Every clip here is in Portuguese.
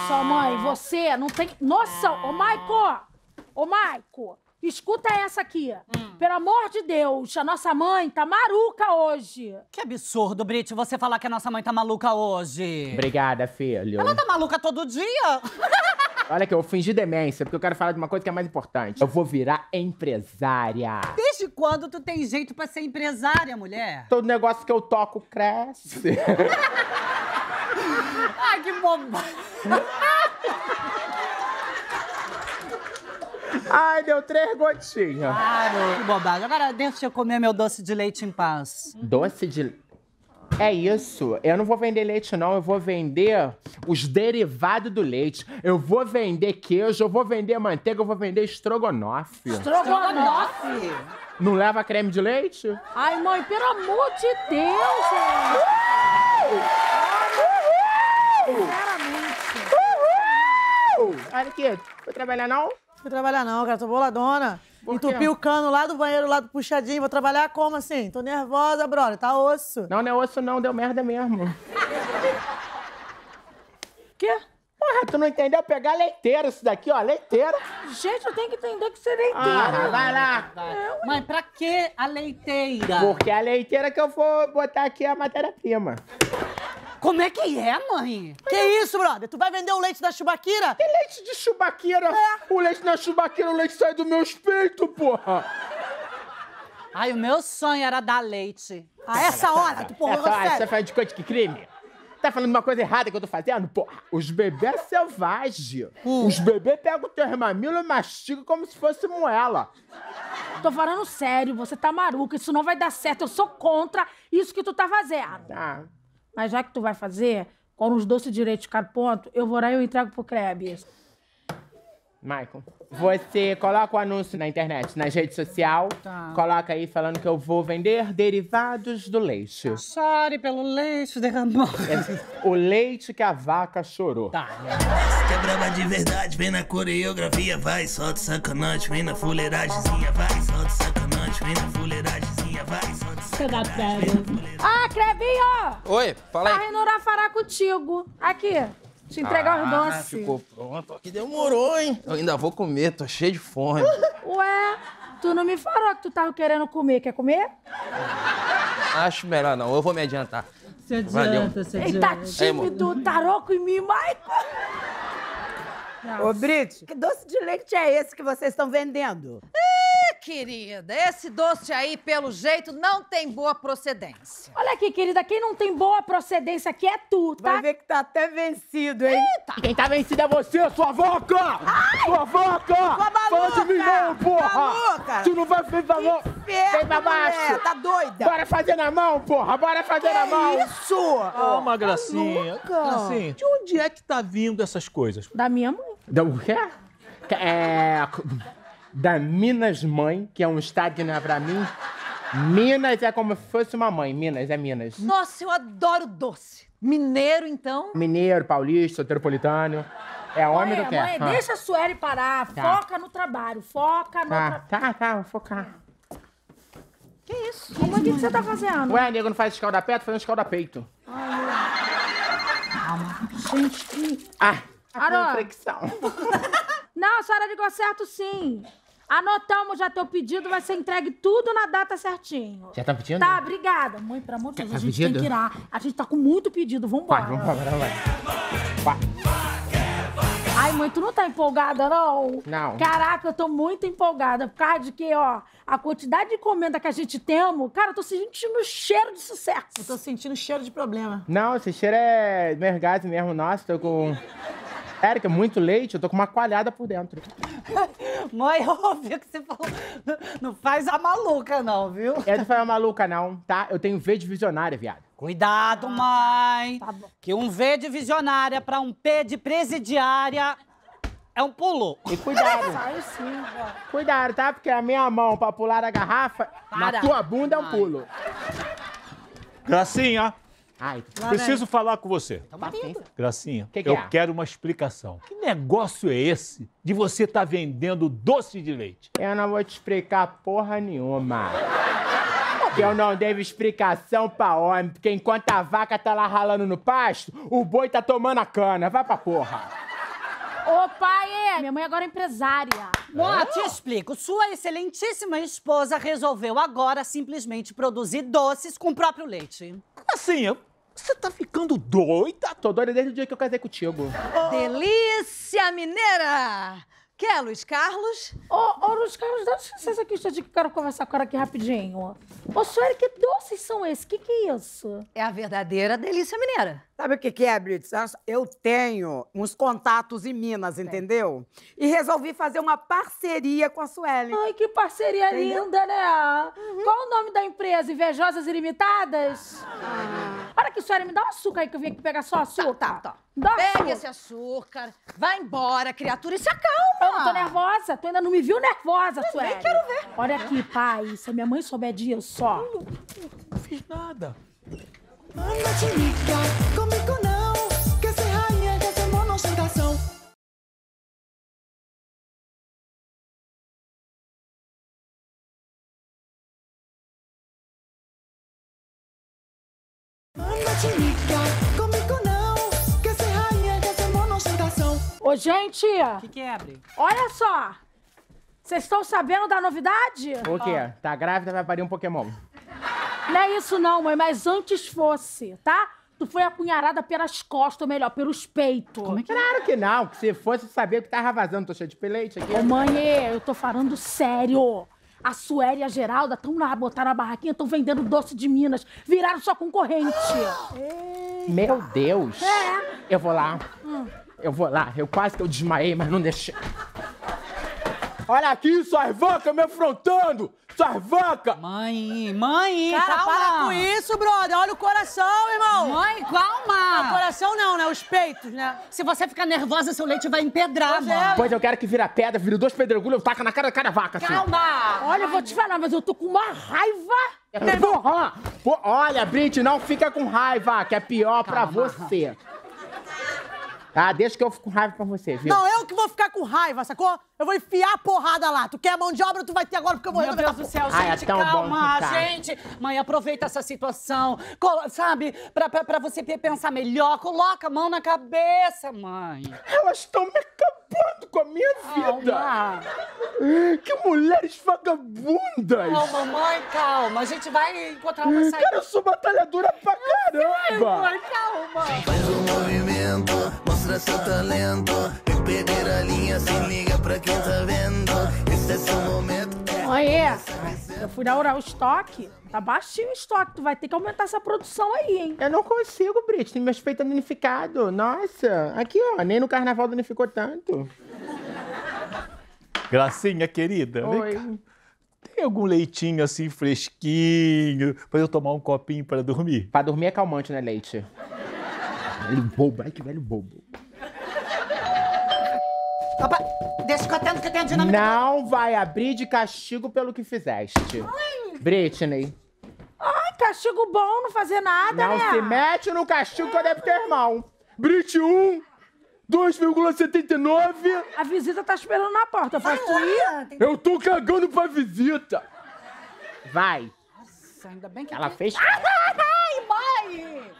só, mãe, você não tem noção. Ô, Maico, escuta essa aqui. Pelo amor de Deus, a nossa mãe tá maluca hoje. Que absurdo, Brit, você falar que a nossa mãe tá maluca hoje. Obrigada, filho. Ela tá maluca todo dia. Olha aqui, eu fingi demência, porque eu quero falar de uma coisa que é mais importante. Eu vou virar empresária. Desde quando tu tem jeito pra ser empresária, mulher? Todo negócio que eu toco cresce. Ai, que bobagem. Ai, deu 3 gotinhas. Claro, que bobagem. Agora deixa eu comer meu doce de leite em paz. Doce de... É isso. Eu não vou vender leite, não. Eu vou vender os derivados do leite. Eu vou vender queijo, eu vou vender manteiga, eu vou vender estrogonofe. Estrogonofe? Não leva creme de leite? Ai, mãe, pelo amor de Deus, gente. Sinceramente. Olha aqui, foi trabalhar não? Não vou trabalhar não, cara, tô boladona. Por quê? Entupi o cano lá do banheiro, lá do puxadinho. Vou trabalhar como assim? Tô nervosa, brother, tá osso. Não, não é osso não, deu merda mesmo. Quê? Porra, tu não entendeu? Pegar leiteira isso daqui, ó, leiteira. Gente, eu tenho que entender que você é leiteira. Vai lá. Mãe, pra que a leiteira? Porque a leiteira que eu vou botar aqui é a matéria-prima. Como é que é, mãe? Que isso, brother? Tu vai vender o leite da chubaquira? Que leite de chubaquira? O leite da chubaquira, o leite sai dos meus peitos, porra. Ai, o meu sonho era dar leite. A essa hora, tu porra, Você sério. faz de coisa que crime? Tá falando uma coisa errada que eu tô fazendo? Porra, os bebês selvagens. Os bebês pegam o teu mamilo e mastigam como se fosse moela. Tô falando sério, você tá maluca, isso não vai dar certo. Eu sou contra isso que tu tá fazendo. Tá. Mas já que tu vai fazer, quando os doces de leite ficar pronto, eu vou lá e eu entrego pro Krebs. Michael, você coloca o anúncio na internet, nas redes sociais. Tá. Coloca aí falando que eu vou vender derivados do leite. Chore pelo leite derramado. O leite que a vaca chorou. Tá. Que é braba de verdade, vem na coreografia, vai, solta sacanagem, vem na fuleiragemzinha, vai, solta sacanagem, vem na fuleiragemzinha, vai, solta sacanagem. Ah, Crebinho! Oi, fala A aí. Renora fará contigo. Aqui, te entregar os doces. Ficou pronto. Aqui demorou, hein? Eu ainda vou comer, tô cheio de fome. Ué, tu não me falou que tu tava querendo comer. Quer comer? Acho melhor não, eu vou me adiantar. Se Valeu. adianta, se Eita, adianta. tímido, tá louco em mim, Michael? Ô, Brit, que doce de leite é esse que vocês estão vendendo? Querida, esse doce aí, pelo jeito, não tem boa procedência. Olha aqui, querida, quem não tem boa procedência aqui é tu, tá? Vai ver que tá até vencido, hein? Quem tá vencida é você, sua vaca! Sua vaca! Fala de mim não, porra! Maluca! Tu não vai fazer valor! Vem pra baixo! mulher, tá doida? Bora fazer na mão, porra! Bora fazer na mão! Isso! Calma, Gracinha. Gracinha, de onde é que tá vindo essas coisas? Da minha mãe. Da o quê? Da Minas Mãe, que é um estado que não é pra mim. Minas é como se fosse uma mãe. Minas é Minas. Nossa, eu adoro doce. Mineiro, então? Mineiro, paulista, soteropolitano. É homem do Mãe, que? mãe, deixa a Sueli parar. Tá. Foca no trabalho. Foca no trabalho. Tá, vou focar. Que isso? Como é que você tá fazendo? Ué, nego não faz escalda-pé, tô fazendo escalda-peito. Gente, que... Ah, Arô. com fricção. Não, a senhora ligou certo sim. Anotamos já teu pedido, vai ser entregue tudo na data certinho. Já tá pedindo? Tá, obrigada. Mãe, pelo amor de Deus, Tá a gente pedido? tem que ir lá. A gente tá com muito pedido, vambora. Vai. Ai, mãe, tu não tá empolgada, não? Não. Caraca, eu tô muito empolgada. Por causa de que, ó, a quantidade de encomenda que a gente temos, cara, eu tô sentindo cheiro de sucesso. Eu tô sentindo cheiro de problema. Não, esse cheiro é mergado mesmo. Nossa, tô com... Érica, muito leite, eu tô com uma coalhada por dentro. Mãe, eu ouvi o que você falou. Não faz a maluca, não, viu? Eu não foi maluca, não, tá? Eu tenho V de visionária, viado. Cuidado, mãe. Tá bom. Que um V de visionária pra um P de presidiária é um pulo. E cuidado. Aí sim, ó. Cuidado, tá? Porque a minha mão pra pular a garrafa, na tua bunda é um pulo. Gracinha, Ai, preciso falar com você. paciência. Gracinha, Que eu é? quero uma explicação. Que negócio é esse de você estar vendendo doce de leite? Eu não vou te explicar porra nenhuma. Que eu não devo explicação pra homem, porque enquanto a vaca tá lá ralando no pasto, o boi tá tomando a cana. Vai pra porra. Ô, pai, minha mãe agora é empresária. Ó, te explico. Sua excelentíssima esposa resolveu agora simplesmente produzir doces com o próprio leite. Assim, você tá ficando doida? Tô doida desde o dia que eu casei contigo. Delícia mineira! Quer, Luiz Carlos? Ô, Luiz Carlos, dá licença aqui, que eu quero conversar com ela aqui rapidinho. Ô, senhora, que doces são esses? Que é isso? É a verdadeira delícia mineira. Sabe o que é, Brits? Eu tenho uns contatos em Minas, entendeu? E resolvi fazer uma parceria com a Suelen. Ai, que parceria linda, né? Qual o nome da empresa? Invejosas Ilimitadas? Olha aqui, senhora, me dá um açúcar aí que eu vim aqui pegar só açúcar. Tá. Dá Pega açúcar. esse açúcar, vai embora, criatura, e se acalma. Eu não tô nervosa, tu ainda não me viu nervosa, Sueli. Nem quero ver. Olha aqui, pai, se a minha mãe souber disso, ó. Não fiz nada. Anda te liga, comigo não. Quer ser rainha, quer ser monossentação. Anda te liga, comigo não. Quer ser rainha, quer ser monossentação. Ô, gente, O que é, Bri? olha só. Vocês estão sabendo da novidade? O quê? Tá grávida, vai parir um Pokémon. Não é isso não, mãe, mas antes fosse, tá? Tu foi apunharada pelas costas, ou melhor, pelos peitos. Como é que Claro que não, que se fosse saber que tava vazando, tô cheio de leite aqui. Ô, mãe, eu tô falando sério. A Sueli e a Geralda estão lá, botaram a barraquinha, estão vendendo doce de Minas. Viraram sua concorrente. Meu Deus. É. Eu vou lá. Eu quase que eu desmaiei, mas não deixei. Olha aqui, suas vacas me afrontando! Suas vacas! Mãe, Cara, calma. para com isso, brother. Olha o coração, irmão. Mãe, O calma. coração não, né? Os peitos, né? Se você ficar nervosa, seu leite vai empedrar, mãe. Pois eu quero que vira pedra, vira 2 pedregulhos, eu taco na cara da cada vaca, assim. Calma. Olha, eu vou te falar, mas eu tô com uma raiva. Porra! Olha, Brit, não fica com raiva, que é pior pra você. Tá, deixa que eu fico com raiva pra você, viu? Não, eu que vou ficar com raiva, sacou? Eu vou enfiar a porrada lá. Tu quer mão de obra, tu vai ter agora, porque eu vou Meu resolver Deus essa do céu, Ai, é gente, tão bom calma, ficar. gente. Mãe, aproveita essa situação, sabe? Pra você pensar melhor, coloca a mão na cabeça, mãe. Elas estão me acabando com a minha vida. Calma. Que mulheres vagabundas. Calma, mãe, calma. A gente vai encontrar uma saída. Cara, eu sou batalhadora pra caramba. Mãe, calma. Faz um movimento, mostra seu talento. Eu perder a linha, se liga pra quem tá vendo. Esse é seu momento. Mãe, eu fui dar o estoque. Tá baixinho o estoque. Tu vai ter que aumentar essa produção aí, hein? Eu não consigo, Brit. Meus peitos danificado. Nossa. Aqui, ó. Nem no carnaval danificou tanto. Gracinha, querida, vem Oi. cá. Tem algum leitinho assim fresquinho pra eu tomar um copinho pra dormir? Pra dormir é calmante, né, leite? Velho bobo. Ai, que velho bobo. Opa, deixa que eu atendo, que eu tenho a dinâmica. Não vai abrir de castigo pelo que fizeste. Britney, Ai, castigo bom, não fazer nada, não né? se mete no castigo que eu devo ter irmão. Brit 1, 2,79. A visita tá esperando na porta. Eu faço ir? Eu tô cagando pra visita. Vai. Nossa, ainda bem que Ela fez... Ai, mãe!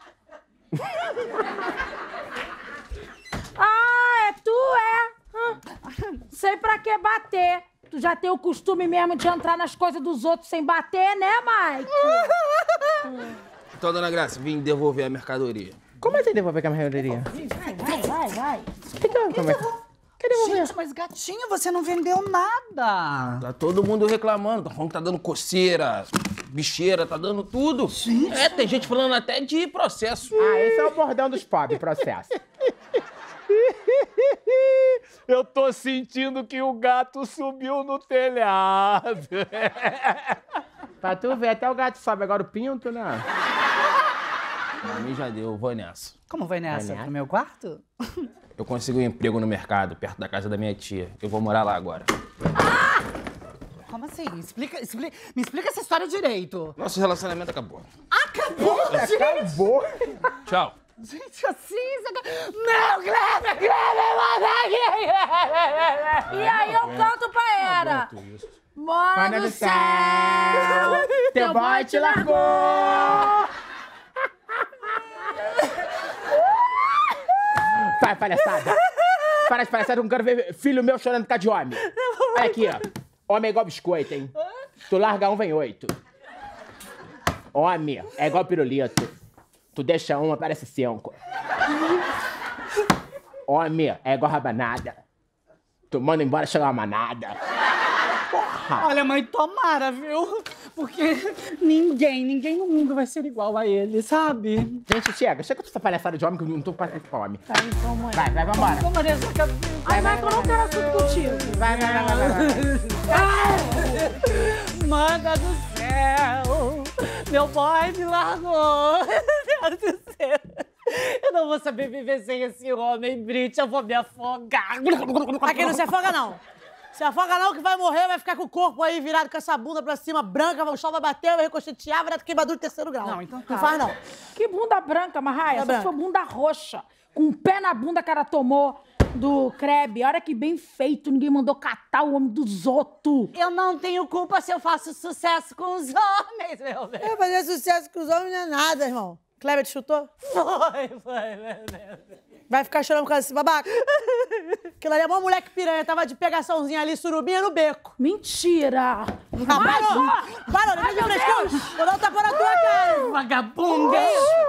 Ah, é tu, é? Sei pra que bater. Tu já tem o costume mesmo de entrar nas coisas dos outros sem bater, né, Mike? Então, dona Graça, vim devolver a mercadoria. Como é que devolver a mercadoria? Vai. Gente, mas gatinho, você não vendeu nada. Tá todo mundo reclamando, tá falando que tá dando coceira, bicheira, tá dando tudo. É, tem gente falando até de processo. Ah, esse é o bordão dos pobres, processo. Eu tô sentindo que o gato subiu no telhado. Pra tu ver, até o gato sobe, agora o pinto, né? Pra mim já deu, vou nessa. Como vai nessa? Vai nessa? No meu quarto? Eu consegui um emprego no mercado, perto da casa da minha tia. Eu vou morar lá agora. Como assim? Me explica essa história direito. Nosso relacionamento acabou. Acabou, gente! Acabou. Tchau. Gente, assim... Não, Kleber, manda E aí eu canto pra ela. Mora Manda do do céu, Teu boy te largou. Vai, palhaçada. Para de palhaçada, eu não quero ver filho meu chorando por causa de homem. Olha aqui, ó. Homem é igual biscoito, hein? Tu larga um, vem 8. Homem é igual pirulito. Tu deixa um, aparece 5. Homem é igual rabanada. Tu manda embora, chega uma manada. Porra! Olha, mãe, tomara, viu? Porque ninguém no mundo vai ser igual a ele, sabe? Gente, chega com essa palhaçada de homem que eu não tô passando fome. Tá, então, mãe. Vai, vambora. Vamos nessa cabeça. Ai, Michael, eu não quero assunto contigo. Vai. Manda do céu, meu boy me largou. Meu Deus do céu. Eu não vou saber viver sem esse homem, Brit. Eu vou me afogar. Aqui não se afoga, não. Se afoga não, que vai morrer, vai ficar com o corpo aí virado com essa bunda pra cima, branca, o sol vai bater, vai ricochetear, vai dar queimadura de 3º grau. Não, então tá. Não faz, não. Que bunda branca, Marraia? Bunda Essa foi bunda roxa. Com um pé na bunda que ela tomou do Kreb. Olha que bem feito, ninguém mandou catar o homem dos outros. Eu não tenho culpa se eu faço sucesso com os homens, meu Deus. Eu fazer sucesso com os homens não é nada, irmão. Kleber te chutou? Foi, meu Deus. Vai ficar chorando por causa desse babaca? Aquilo ali é uma moleque piranha, tava de pegaçãozinha ali, surubinha no beco. Mentira! Parou! Parou, não me frescou! Vou dar um tapa na tua cara! Vagabunda!